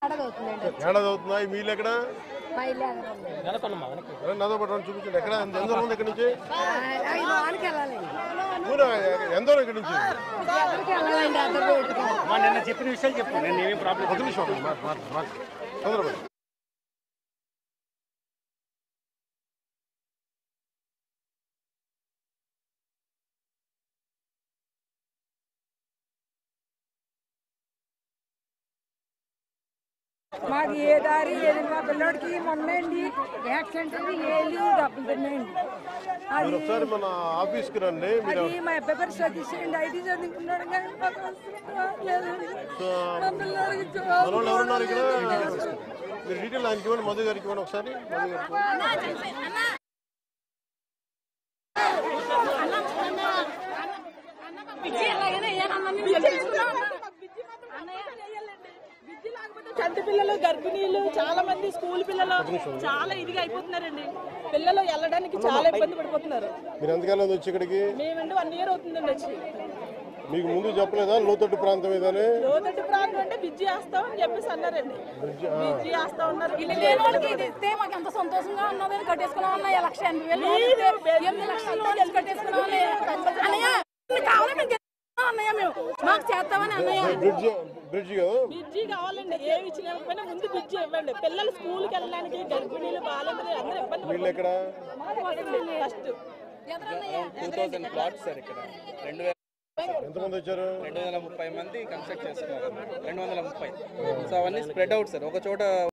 ఏడాది అవుతుందా? ఈ మీలు ఎక్కడ? నాతో పాటు చూపించండి. ఎక్కడ ఎంత దూరం ఉంది ఇక్కడ నుంచి? ఎంత దూరం ఇక్కడ నుంచి? నిన్న చెప్పిన విషయాలు చెప్పు. నేను ఏమేమి ప్రాబ్లం ఒక నిమిషం తొందరపడి. మాకు ఏ దారి ఏది మా పిల్లడికి మొన్నండి యాక్సిడెంట్ ఏళ్ళు డబ్బులు తిన్నాయండి. అది ఒకసారి మన ఆఫీస్కి రండి. అది మా అబ్బాయి పేరు సతీష్ అండి. ఐటీ చదువుకున్నాడు కానీ మా పిల్లడికి ఎవరున్నారు ఇక్కడ? మీరు డీటెయిల్ ఆయనకి ఇవ్వండి, మధు గారికి ఇవ్వండి ఒకసారి. చంటి పిల్లలు, గర్భిణీలు, చాలా మంది స్కూల్ పిల్లలు చాలా ఇదిగా అయిపోతున్నారండి. పిల్లలు వెళ్ళడానికి చాలా ఇబ్బంది పడిపోతున్నారు. మీరు ఎంతకాలం వచ్చి ఇక్కడికి? మేమంటే 1 year అవుతుందండి వచ్చి. మీకు ముందు చెప్పలేదా లోతట్టు ప్రాంతం ఏదని? లోతట్టు ప్రాంతం అంటే బ్రిడ్జి వేస్తాం అని చెప్పేసి అన్నారండి. బ్రిడ్జి వేస్తా ఉన్నారు. మాకు ఎంత సంతోషంగా ఉన్నది. కట్టేసుకున్నాం 1,80,000 లక్షలు కట్టేసుకున్నాం అన్నయ్య. మేము మాకు చేస్తామని అన్నయ్య. బ్రిడ్జి కావాలండి. ఏమి ఇచ్చినా ముందు బ్రిడ్జి ఇవ్వండి. పిల్లలు స్కూల్కి వెళ్ళడానికి, గర్భిణీలు, బాలింతలు అందరూ ఇబ్బంది పడుతున్నారు. ఫస్ట్ 2000 ప్లాట్స్ సార్ ఇక్కడ. ఎంతమంది వచ్చారు? 230 మంది కన్స్ట్రక్ట్ చేస్తున్నారు. 230. సో అవన్నీ స్ప్రెడ్ అవుట్ సార్. ఒక చోట